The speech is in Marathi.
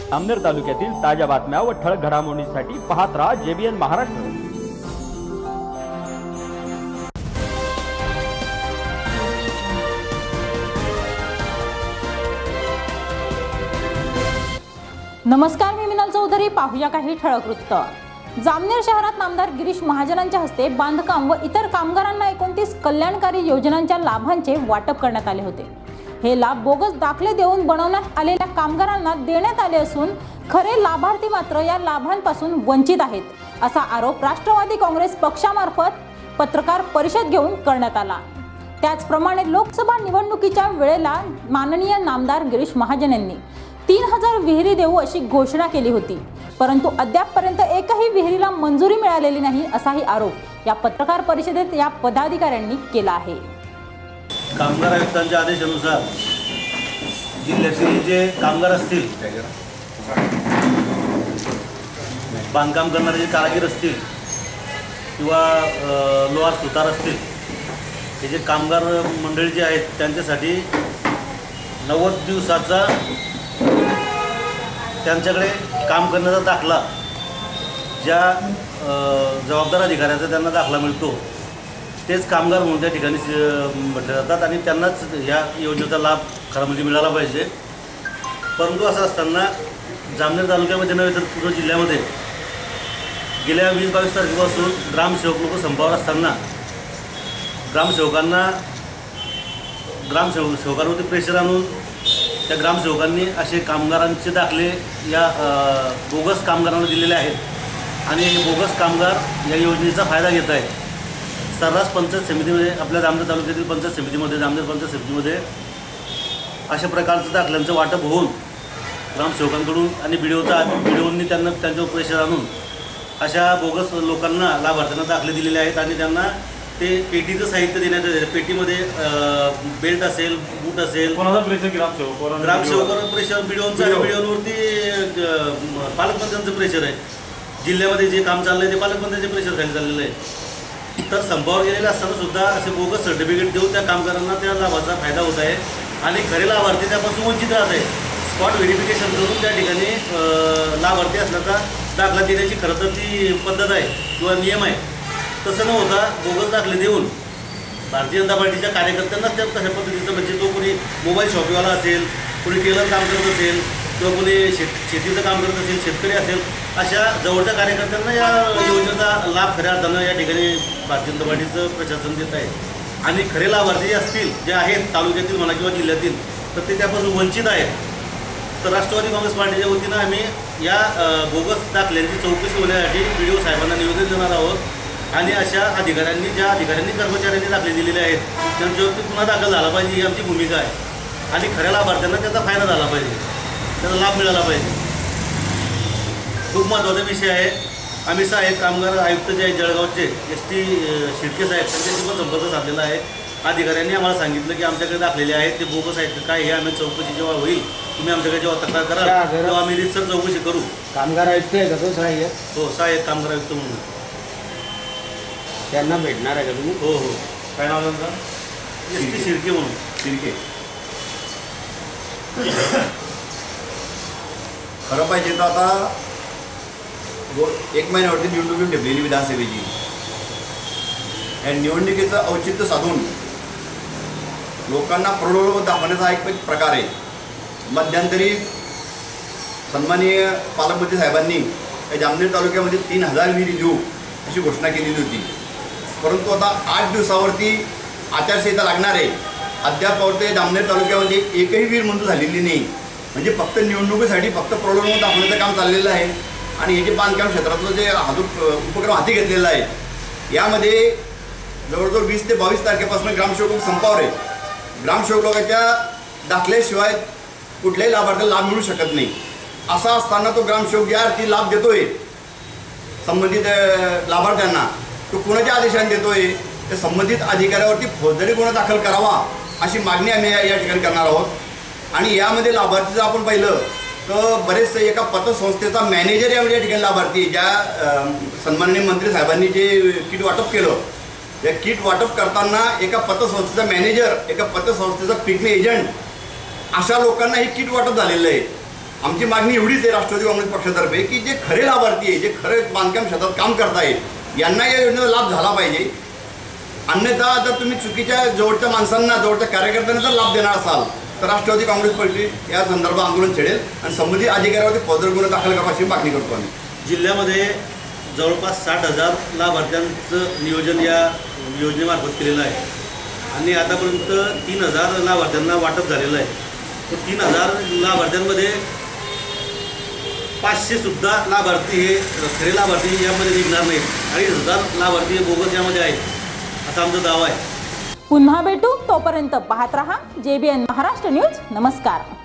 जामनेर तालुक्यातील ताज्या बातम्या व ठळक घडामोडींसाठी पाहत राहा JBN महाराष्ट्र। नमस्कार, मी मिनल चौधरी। पाहूया काही ठळक वृत्त। जामनेर शहरात नामदार गिरीश महाजनांच्या हस्ते बांधकाम व इतर कामगारांना 29 कल्याणकारी योजनांच्या लाभांचे वाटप करण्यात आले होते। हे लाभ बोगस दाखले देऊन बनवण्यात आलेल्या कामगारांना देण्यात आले असून खरे लाभार्थी मात्र या लाभांपासून वंचित आहेत, असा आरोप राष्ट्रवादी काँग्रेस पक्षामार्फत पत्रकार परिषद घेऊन करण्यात आला। त्याचप्रमाणे लोकसभा निवडणुकीच्या वेळेला माननीय नामदार गिरीश महाजन यांनी 3000 विहिरी देऊ अशी घोषणा केली होती, परंतु अद्यापपर्यंत एकही विहिरीला मंजुरी मिळालेली नाही, असाही आरोप या पत्रकार परिषदेत या पदाधिकाऱ्यांनी केला आहे। कामगार आयुक्तांच्या आदेशानुसार जिल्ह्यातील जे कामगार असतील, बांधकाम करणारे जे कारागीर असतील किंवा लोहार सुतार असतील, हे जे कामगार मंडळी जे आहेत त्यांच्यासाठी 90 दिवसाचा त्यांच्याकडे काम करण्याचा दाखला, ज्या जबाबदार अधिकाऱ्याचा त्यांना दाखला मिळतो तेच कामगार म्हणून त्या ठिकाणी म्हटले जातात आणि त्यांनाच या योजनेचा लाभ खरा म्हणजे मिळाला पाहिजे। परंतु असं असताना जामनेर तालुक्यामध्ये नव्हे तर पूर्ण जिल्ह्यामध्ये गेल्या 20-22 तारखेपासून ग्रामसेवक लोक संपावर असताना ग्रामसेवकांवरती प्रेशर आणून त्या ग्रामसेवकांनी असे कामगारांचे दाखले या बोगस कामगारांना दिलेले आहेत आणि हे बोगस कामगार या योजनेचा फायदा घेत आहेत। सर्रास पंचायत समितीमध्ये, आपल्या जामनेर तालुक्यातील पंचायत समितीमध्ये, जामनेर पंचायत समितीमध्ये अशा प्रकारचं दाखल्यांचं वाटप होऊन ग्रामसेवकांकडून आणि बीडीओंनी त्यांना त्यांच्यावर प्रेशर आणून अशा बोगस लोकांना, लाभार्थ्यांना दाखले दिलेले आहेत आणि त्यांना ते पेटीचं साहित्य देण्यात येते। पेटीमध्ये बेल्ट असेल, बूट असेल। कोणाचा प्रेशर? ग्रामसेवकांवर प्रेशर, बीडीओंचं आणि बीडीओंवरती पालकमंत्र्यांचं प्रेशर आहे। जिल्ह्यामध्ये जे काम चाललं आहे ते पालकमंत्र्यांचे प्रेशर खाली चाललेलं आहे। तर संपावर गेलेले असताना सुद्धा असे बोगस सर्टिफिकेट देऊन त्या कामगारांना त्या लाभाचा फायदा होत आहे आणि खरे लाभार्थी त्यापासून वंचित राहत आहे। स्पॉट व्हेरिफिकेशन करून त्या ठिकाणी लाभार्थी असल्याचा दाखला देण्याची खरं तर ती पद्धत आहे किंवा नियम आहे। तसं न होता बोगस दाखले देऊन भारतीय जनता पार्टीच्या कार्यकर्त्यांनाच त्या तशा पद्धतीचं, म्हणजे तो कोणी मोबाईल शॉपीवाला असेल, कोणी टेलर काम करत असेल किंवा कोणी शेतीचं काम करत असेल, शेतकरी असेल, अशा जवळच्या कार्यकर्त्यांना या योजनेचा लाभ खऱ्या अर्थानं या ठिकाणी भारतीय जनता पार्टीचं प्रशासन देत आहे। आणि खरे लाभार्थी असतील जे आहेत तालुक्यातील म्हणा किंवा जिल्ह्यातील, तर ते त्यापासून वंचित आहेत। तर राष्ट्रवादी काँग्रेस पार्टीच्या वतीनं आम्ही या बोगस दाखल्यांची चौकशी होण्यासाठी BDO साहेबांना निवेदन देणार आहोत आणि अशा अधिकाऱ्यांनी, ज्या अधिकाऱ्यांनी कर्मचाऱ्यांनी दाखले दिलेले आहेत त्यांच्यावरती पुन्हा दाखल झाला पाहिजे, ही आमची भूमिका आहे। आणि खऱ्या लाभार्थ्यांना त्याचा फायदा झाला पाहिजे, त्याचा लाभ मिळाला पाहिजे। खूप महत्त्वाचा विषय आहे। आम्ही साहेब कामगार आयुक्त जे आहेत जळगावचे ST शिर्के साहेब, त्यांच्याशी पण संपर्क साधलेला आहे। अधिकाऱ्यांनी आम्हाला सांगितलं की आमच्याकडे दाखलेले आहेत ते बोगस आहेत काय, हे आम्ही चौकशी जेव्हा होईल, तुम्ही आमच्याकडे जेव्हा तक्रार कराल तेव्हा आम्ही रितसर चौकशी करू। कामगार आयुक्त आहे का तो सहाय्यक? हो, सहाय्यक कामगार आयुक्त म्हणून त्यांना भेटणार आहे का तुम्ही? हो हो। काय नाव त्यांचं? ST शिर्के म्हणून। शिर्के। खरं पाहिजे तर आता 1 महिन्यावरती निवडणूक ठेवलेली विधानसभेची, या निवडणुकीचं औचित्य साधून लोकांना प्रलोभ दाखवण्याचा एक प्रकार आहे। मध्यंतरी सन्माननीय पालकमंत्री साहेबांनी या जामनेर तालुक्यामध्ये 3000 विहिरी देऊ अशी घोषणा केलेली होती, परंतु आता 8 दिवसावरती आचारसंहिता लागणार आहे, अद्यापवरती जामनेर तालुक्यामध्ये एकही विहीर मंजूर झालेली नाही। म्हणजे फक्त निवडणुकीसाठी फक्त प्रलोभ दाखवण्याचं काम चाललेलं आहे। आणि हे जे बांधकाम क्षेत्रातलं जे उपक्रम हाती घेतलेला आहे, यामध्ये जवळजवळ 20 ते 22 तारखेपासून ग्रामसेवक संपावर आहे। ग्रामसेवक लोकांच्या दाखल्याशिवाय कुठल्याही लाभार्थ्याला लाभ मिळू शकत नाही। असा असताना तो ग्रामसेवक ज्या अर्थी लाभ देतोय संबंधित लाभार्थ्यांना, तो कुणाच्या आदेशाने देतोय, त्या संबंधित अधिकाऱ्यावरती फौजदारी गुन्हा दाखल करावा अशी मागणी आम्ही या ठिकाणी करणार आहोत। आणि यामध्ये लाभार्थीचं आपण पाहिलं तर बरेचसे एका पतसंस्थेचा मॅनेजर या ठिकाणी लाभार्थी, ज्या सन्माननीय मंत्री साहेबांनी जे किट वाटप केलं, या किट वाटप करताना एका पतसंस्थेचा मॅनेजर, एका पतसंस्थेचा पिकनिक एजंट, अशा लोकांना हे किट वाटप झालेलं आहे। आमची मागणी एवढीच आहे राष्ट्रवादी काँग्रेस पक्षातर्फे की जे खरे लाभार्थी आहे, जे खरे बांधकाम क्षेत्रात काम करताय, यांना या योजनेचा लाभ झाला पाहिजे. अन्यथा जर तुम्ही चुकीच्या जवळच्या माणसांना, जवळच्या कार्यकर्त्यांना जर लाभ देणार असाल तर राष्ट्रवादी काँग्रेस पक्ष या संदर्भात आंदोलन छेडेल आणि संबंधित अधिकाऱ्यावरती फौजदारी गुन्हा दाखल करावाची मागणी करतो आम्ही. जिल्ह्यामध्ये जवळपास 60,000 लाभार्थ्यांचं नियोजन या योजनेमार्फत केलेलं आहे आणि आतापर्यंत 3,000 लाभार्थ्यांना वाटप झालेलं आहे. तो 3,000 लाभार्थ्यांमध्ये 500 सुद्धा लाभार्थी हे खरे लाभार्थी यामध्ये निघणार नाहीत. 2,500 लाभार्थी बोगस यामध्ये आहेत असा आमचा दावा आहे. पुन्हा भेटू, तोपर्यंत पाहत रहा JBN महाराष्ट्र न्यूज. नमस्कार.